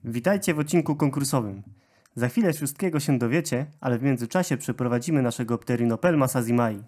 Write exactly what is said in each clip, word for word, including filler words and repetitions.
Witajcie w odcinku konkursowym. Za chwilę wszystkiego się dowiecie, ale w międzyczasie przeprowadzimy naszego Pterinopelma sazimai.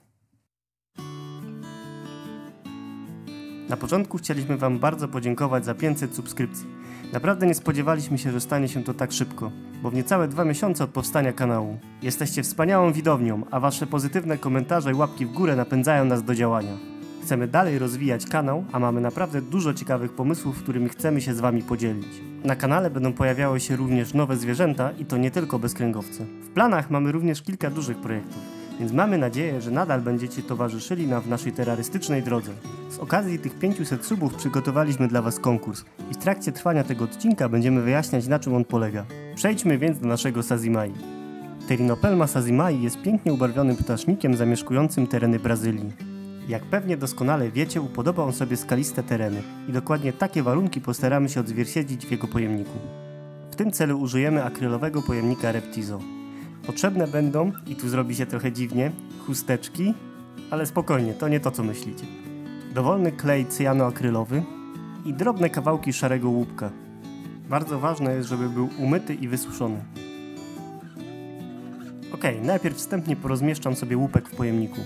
Na początku chcieliśmy Wam bardzo podziękować za pięćset subskrypcji. Naprawdę nie spodziewaliśmy się, że stanie się to tak szybko, bo w niecałe dwa miesiące od powstania kanału. Jesteście wspaniałą widownią, a Wasze pozytywne komentarze i łapki w górę napędzają nas do działania. Chcemy dalej rozwijać kanał, a mamy naprawdę dużo ciekawych pomysłów, którymi chcemy się z Wami podzielić. Na kanale będą pojawiały się również nowe zwierzęta i to nie tylko bezkręgowce. W planach mamy również kilka dużych projektów, więc mamy nadzieję, że nadal będziecie towarzyszyli nam w naszej terrorystycznej drodze. Z okazji tych pięciuset subów przygotowaliśmy dla Was konkurs i w trakcie trwania tego odcinka będziemy wyjaśniać, na czym on polega. Przejdźmy więc do naszego sazimai. Pterinopelma sazimai jest pięknie ubarwionym ptasznikiem zamieszkującym tereny Brazylii. Jak pewnie doskonale wiecie, upodoba on sobie skaliste tereny i dokładnie takie warunki postaramy się odzwierciedlić w jego pojemniku. W tym celu użyjemy akrylowego pojemnika Reptizo. Potrzebne będą, i tu zrobi się trochę dziwnie, chusteczki, ale spokojnie, to nie to co myślicie. Dowolny klej cyjanoakrylowy i drobne kawałki szarego łupka. Bardzo ważne jest, żeby był umyty i wysuszony. Ok, najpierw wstępnie porozmieszczam sobie łupek w pojemniku.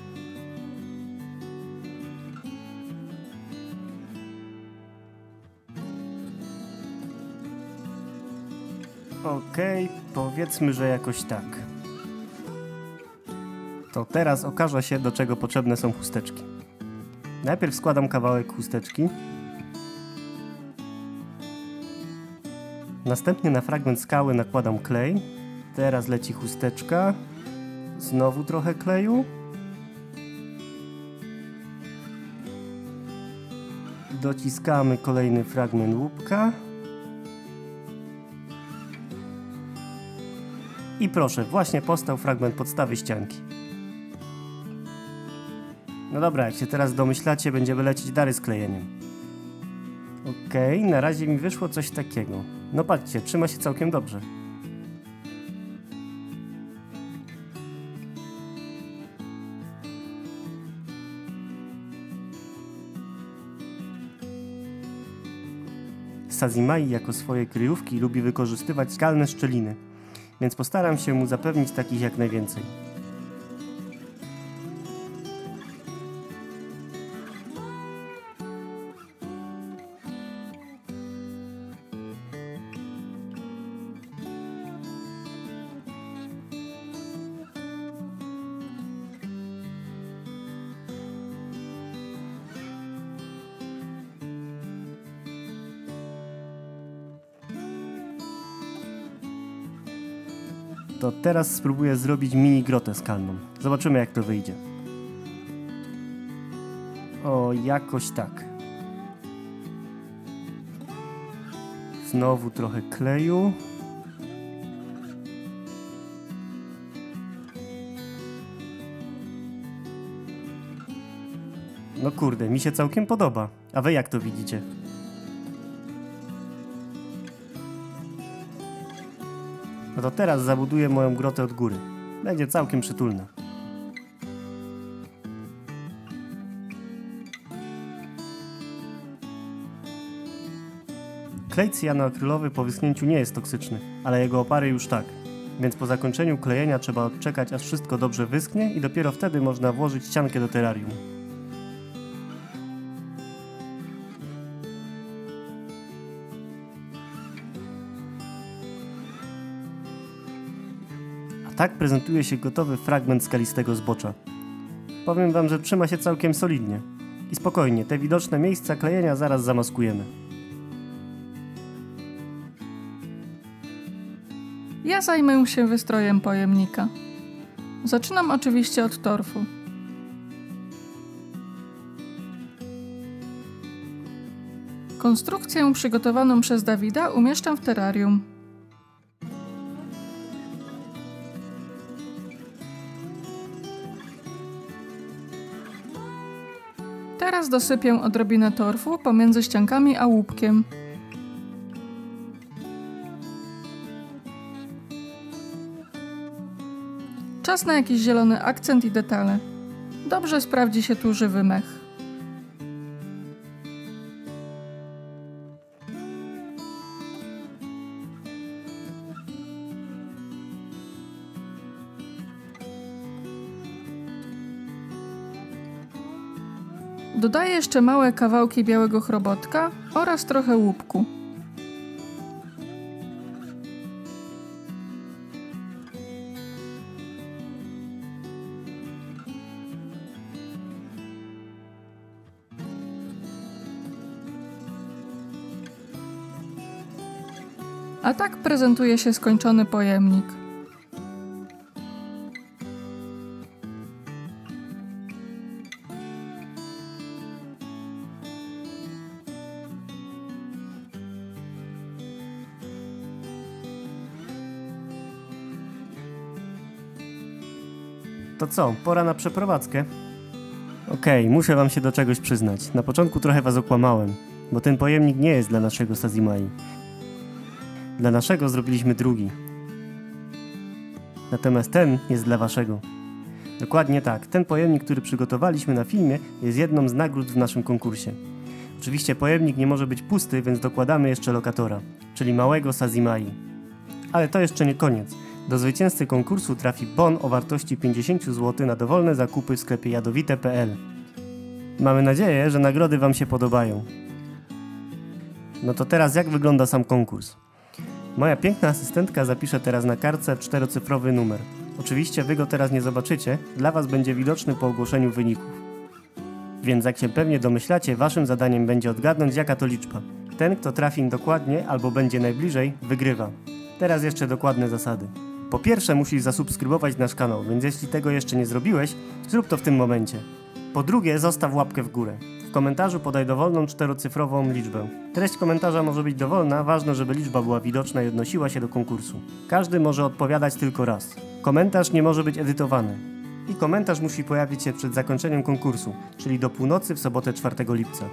Okej, okay, powiedzmy, że jakoś tak. To teraz okaże się, do czego potrzebne są chusteczki. Najpierw składam kawałek chusteczki. Następnie na fragment skały nakładam klej. Teraz leci chusteczka. Znowu trochę kleju. Dociskamy kolejny fragment łupka. I proszę, właśnie powstał fragment podstawy ścianki. No dobra, jak się teraz domyślacie, będziemy lecieć dalej z klejeniem. Okej, okay, na razie mi wyszło coś takiego. No patrzcie, trzyma się całkiem dobrze. Sazimai jako swoje kryjówki lubi wykorzystywać skalne szczeliny, więc postaram się mu zapewnić takich jak najwięcej. To teraz spróbuję zrobić mini grotę skalną. Zobaczymy, jak to wyjdzie. O, jakoś tak. Znowu trochę kleju. No kurde, mi się całkiem podoba. A wy jak to widzicie? No to teraz zabuduję moją grotę od góry. Będzie całkiem przytulna. Klej cyjanoakrylowy po wyschnięciu nie jest toksyczny, ale jego opary już tak. Więc po zakończeniu klejenia trzeba odczekać, aż wszystko dobrze wyschnie i dopiero wtedy można włożyć ściankę do terrarium. Tak prezentuje się gotowy fragment skalistego zbocza. Powiem Wam, że trzyma się całkiem solidnie. I spokojnie, te widoczne miejsca klejenia zaraz zamaskujemy. Ja zajmę się wystrojem pojemnika. Zaczynam oczywiście od torfu. Konstrukcję przygotowaną przez Dawida umieszczam w terrarium. Teraz dosypię odrobinę torfu pomiędzy ściankami a łupkiem. Czas na jakiś zielony akcent i detale. Dobrze sprawdzi się tu żywy mech. Dodaję jeszcze małe kawałki białego chrobotka oraz trochę łupku. A tak prezentuje się skończony pojemnik. To co, pora na przeprowadzkę? Okej, muszę wam się do czegoś przyznać. Na początku trochę was okłamałem, bo ten pojemnik nie jest dla naszego Sazimai. Dla naszego zrobiliśmy drugi. Natomiast ten jest dla waszego. Dokładnie tak, ten pojemnik, który przygotowaliśmy na filmie, jest jedną z nagród w naszym konkursie. Oczywiście pojemnik nie może być pusty, więc dokładamy jeszcze lokatora, czyli małego Sazimai. Ale to jeszcze nie koniec. Do zwycięzcy konkursu trafi bon o wartości pięćdziesiąt złotych na dowolne zakupy w sklepie jadowite kropka p l. Mamy nadzieję, że nagrody wam się podobają. No to teraz jak wygląda sam konkurs? Moja piękna asystentka zapisze teraz na kartce czterocyfrowy numer. Oczywiście wy go teraz nie zobaczycie, dla was będzie widoczny po ogłoszeniu wyników. Więc jak się pewnie domyślacie, waszym zadaniem będzie odgadnąć, jaka to liczba. Ten, kto trafi dokładnie albo będzie najbliżej, wygrywa. Teraz jeszcze dokładne zasady. Po pierwsze musisz zasubskrybować nasz kanał, więc jeśli tego jeszcze nie zrobiłeś, zrób to w tym momencie. Po drugie zostaw łapkę w górę. W komentarzu podaj dowolną czterocyfrową liczbę. Treść komentarza może być dowolna, ważne, żeby liczba była widoczna i odnosiła się do konkursu. Każdy może odpowiadać tylko raz. Komentarz nie może być edytowany. I komentarz musi pojawić się przed zakończeniem konkursu, czyli do północy w sobotę czwartego lipca.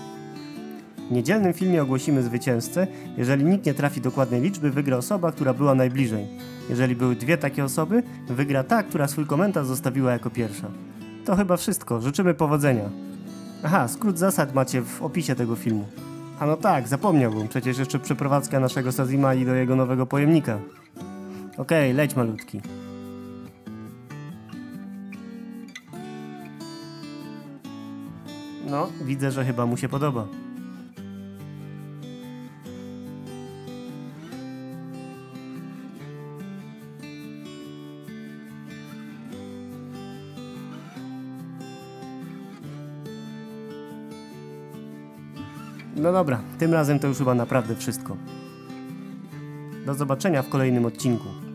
W niedzielnym filmie ogłosimy zwycięzcę. Jeżeli nikt nie trafi dokładnej liczby, wygra osoba, która była najbliżej. Jeżeli były dwie takie osoby, wygra ta, która swój komentarz zostawiła jako pierwsza. To chyba wszystko. Życzymy powodzenia. Aha, skrót zasad macie w opisie tego filmu. A no tak, zapomniałbym. Przecież jeszcze przeprowadzka naszego Sazimai do jego nowego pojemnika. Okej, leć malutki. No, widzę, że chyba mu się podoba. No dobra, tym razem to już chyba naprawdę wszystko. Do zobaczenia w kolejnym odcinku.